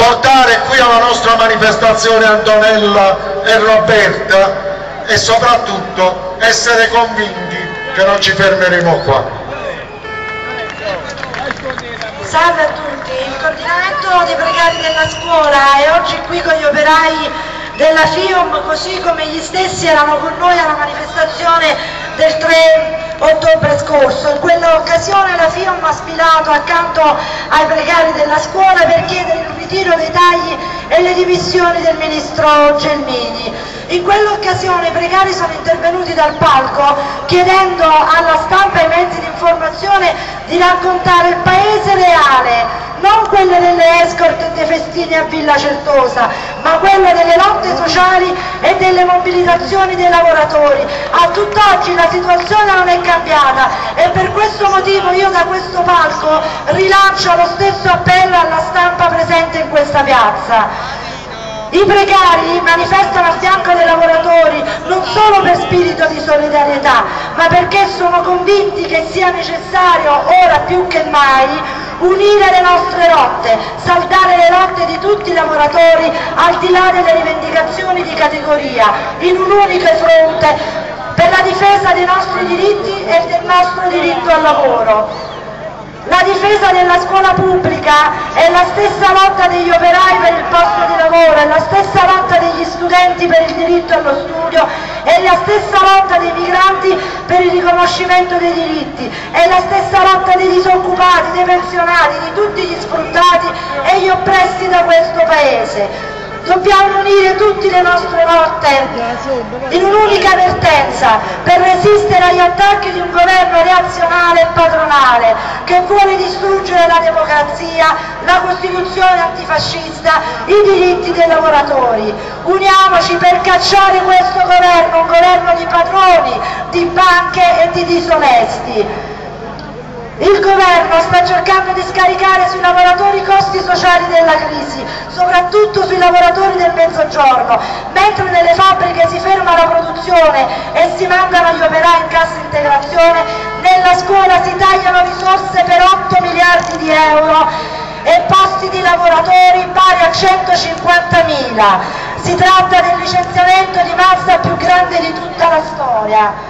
portare qui alla nostra manifestazione Antonella e Roberta e soprattutto essere convinti che non ci fermeremo qua. Salve a tutti, il coordinamento dei precari della scuola è oggi qui con gli operai della FIOM, così come gli stessi erano con noi alla manifestazione del 3 ottobre scorso. In quell'occasione la FIOM ha sfilato accanto ai precari della scuola per chiedere il ritiro dei tagli e le dimissioni del ministro Gelmini. In quell'occasione i precari sono intervenuti dal palco chiedendo alla stampa e ai mezzi di informazione di raccontare il paese reale, non quello delle escort e dei festini a Villa Certosa, ma quello delle lotte sociali e delle mobilitazioni dei lavoratori. A tutt'oggi la situazione non è cambiata e per questo motivo io da questo palco rilancio lo stesso appello alla stampa presente in questa piazza. I precari manifestano a fianco dei lavoratori non solo per spirito di solidarietà, ma perché sono convinti che sia necessario, ora più che mai, unire le nostre lotte, saldare le lotte di tutti i lavoratori al di là delle rivendicazioni di categoria, in un unico fronte per la difesa dei nostri diritti e del nostro diritto al lavoro. La difesa della scuola pubblica è la stessa lotta degli operai per il posto di lavoro, è la stessa lotta degli studenti per il diritto allo studio, è la stessa lotta dei migranti per il riconoscimento dei diritti, è la stessa lotta dei disoccupati, dei pensionati, di tutti gli sfruttati e gli oppressi da questo Paese. Dobbiamo unire tutte le nostre lotte in un'unica vertenza per resistere agli attacchi di un governo reazionale e padronale che vuole distruggere la democrazia, la Costituzione antifascista, i diritti dei lavoratori. Uniamoci per cacciare questo governo, un governo di padroni, di banche e di disonesti. Il governo sta cercando di scaricare sui lavoratori i costi sociali della crisi, soprattutto sui lavoratori del mezzogiorno, mentre nelle fabbriche si ferma la produzione e si mandano gli operai in cassa integrazione, nella scuola si tagliano risorse per 8 miliardi di euro e posti di lavoratori pari a 150.000. Si tratta del licenziamento di massa più grande di tutta la storia.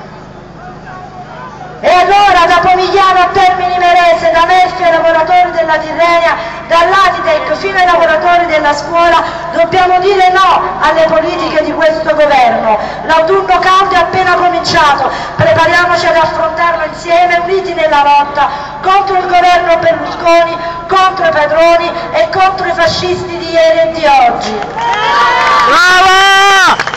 E allora da Pomigliano a Termini Imerese, da Melfi ai lavoratori della Tirrenia, dall'Aditec fino ai lavoratori della scuola, dobbiamo dire no alle politiche di questo governo. L'autunno caldo è appena cominciato, prepariamoci ad affrontarlo insieme, uniti nella lotta contro il governo Berlusconi, contro i padroni e contro i fascisti di ieri e di oggi. Brava!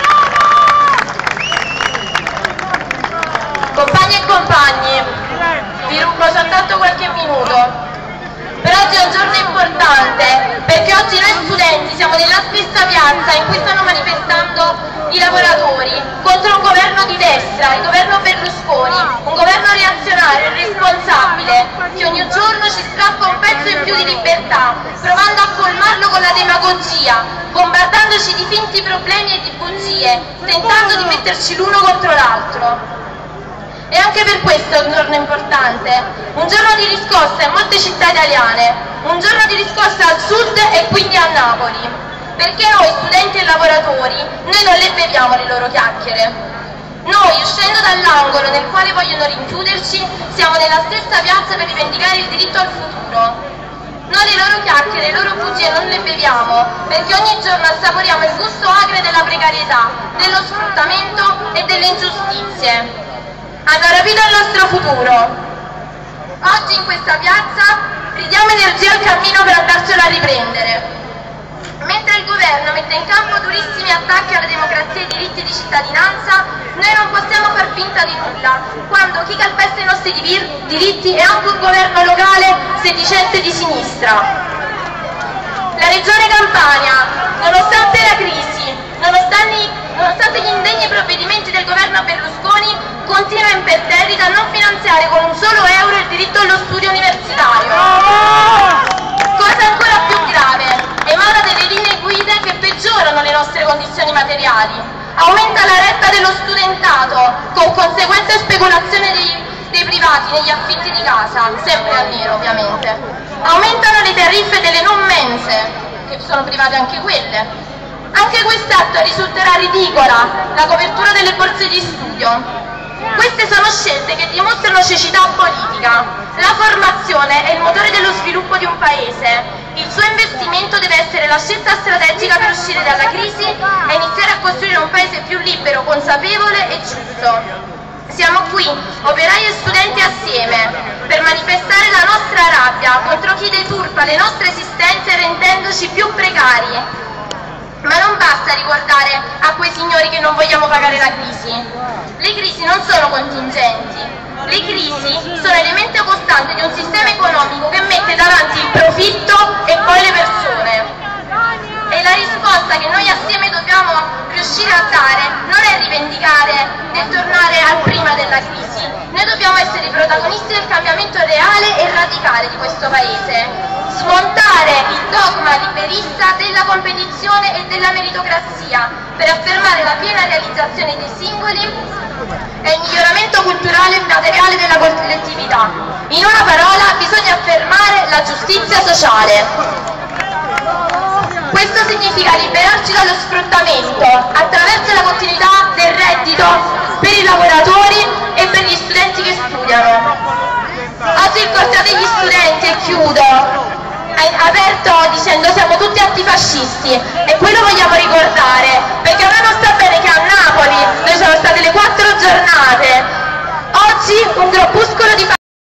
Compagni e compagni, vi rubo soltanto qualche minuto. Per oggi è un giorno importante, perché oggi noi studenti siamo nella stessa piazza in cui stanno manifestando i lavoratori contro un governo di destra, il governo Berlusconi, un governo reazionario e responsabile che ogni giorno ci strappa un pezzo in più di libertà, provando a colmarlo con la demagogia, bombardandoci di finti problemi e di bugie, tentando di metterci l'uno contro l'altro. E anche per questo è un giorno importante, un giorno di riscossa in molte città italiane, un giorno di riscossa al sud e quindi a Napoli, perché noi studenti e lavoratori, noi non le beviamo le loro chiacchiere. Noi, uscendo dall'angolo nel quale vogliono rinchiuderci, siamo nella stessa piazza per rivendicare il diritto al futuro. Noi le loro chiacchiere, le loro bugie non le beviamo, perché ogni giorno assaporiamo il gusto acre della precarietà, dello sfruttamento e delle ingiustizie. Hanno rapito il nostro futuro. Oggi in questa piazza ridiamo energia al cammino per andarcelo a riprendere. Mentre il governo mette in campo durissimi attacchi alla democrazia e ai diritti di cittadinanza, noi non possiamo far finta di nulla, quando chi calpesta i nostri diritti è anche un governo locale sedicente di sinistra. La Regione Campania, nonostante la crisi, nonostante gli indegni provvedimenti del governo Berlusconi, continua imperterrita a non finanziare con un solo euro il diritto allo studio universitario. Cosa ancora più grave, emana delle linee guida che peggiorano le nostre condizioni materiali, aumenta la retta dello studentato, con conseguente speculazione dei privati negli affitti di casa, sempre a nero ovviamente, aumentano le tariffe delle non mense, che private anche quelle. Anche quest'atto risulterà ridicola, la copertura delle borse di studio. Queste sono scelte che dimostrano cecità politica. La formazione è il motore dello sviluppo di un paese. Il suo investimento deve essere la scelta strategica per uscire dalla crisi e iniziare a costruire un paese più libero, consapevole e giusto. Siamo qui, operai e studenti assieme, per manifestare la nostra rabbia contro chi deturpa le nostre esistenze rendendoci più precari. Ma non basta ricordare a quei signori che non vogliamo pagare la crisi. Le crisi non sono contingenti, le crisi sono elemento costante di un sistema economico che mette davanti il profitto e poi le persone. E la risposta che noi assieme dobbiamo riuscire a dare non è rivendicare nel tornare al prima della crisi. Noi dobbiamo essere i protagonisti del cambiamento reale e radicale di questo Paese. Smontare il dogma liberista della competizione e della meritocrazia per affermare la piena realizzazione dei singoli e il miglioramento culturale e materiale della collettività. In una parola, bisogna affermare la giustizia sociale. Questo significa liberarci dallo sfruttamento attraverso la continuità del reddito per i lavoratori e per gli studenti che studiano. Oggi il corteo degli studenti, e chiudo, è aperto dicendo siamo tutti antifascisti e quello vogliamo ricordare.